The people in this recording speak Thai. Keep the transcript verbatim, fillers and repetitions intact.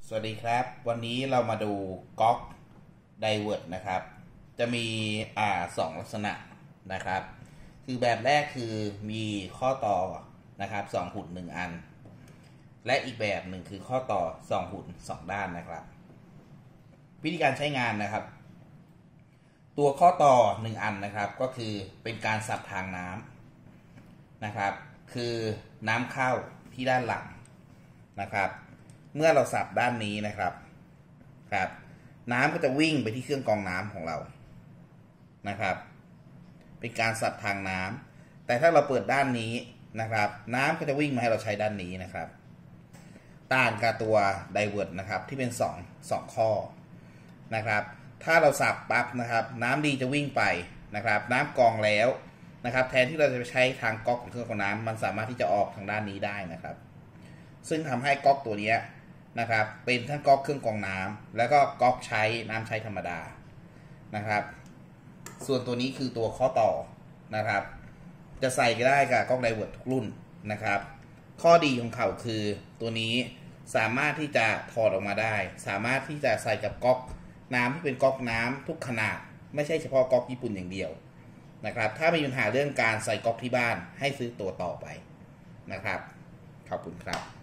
สวัสดีครับวันนี้เรามาดูก๊อกไดเวิร์ตนะครับจะมีอ่าสองลักษณะนะครับคือแบบแรกคือมีข้อต่อนะครับสองหุ่นหนึ่งอันและอีกแบบหนึ่งคือข้อต่อสองหุ่นสองด้านนะครับวิธีการใช้งานนะครับตัวข้อต่อหนึ่งอันนะครับก็คือเป็นการสับทางน้ำนะครับคือน้ำเข้าที่ด้านหลังนะครับเมื่อเราสับด้านนี้นะครับครับน้ำก็จะวิ่งไปที่เครื่องกรองน้ำของเรานะครับเป็นการสับทางน้ำแต่ถ้าเราเปิดด้านนี้นะครับน้ำก็จะวิ่งมาให้เราใช้ด้านนี้นะครับต่างกับตัวไดเวิร์ตนะครับที่เป็นสอง สองข้อนะครับถ้าเราสับปั๊บนะครับน้ำดีจะวิ่งไปนะครับน้ำกรองแล้วนะครับแทนที่เราจะไปใช้ทางก๊อกของเครื่องกรองน้ำมันสามารถที่จะออกทางด้านนี้ได้นะครับซึ่งทำให้ก๊อกตัวนี้นะครับเป็นทั้งก๊อกเครื่องกรองน้ำแล้วก็ก๊อกใช้น้ำใช้ธรรมดานะครับส่วนตัวนี้คือตัวข้อต่อนะครับจะใส่ก็ได้กับก๊อกไดเวิร์ตทุกรุ่นนะครับข้อดีของเขาคือตัวนี้สามารถที่จะถอดออกมาได้สามารถที่จะใส่กับก๊อกน้ำที่เป็นก๊อกน้ำทุกขนาดไม่ใช่เฉพาะก๊อกญี่ปุ่นอย่างเดียวนะครับถ้ามีปัญหาเรื่องการใส่ก๊อกที่บ้านให้ซื้อตัวต่อไปนะครับขอบคุณครับ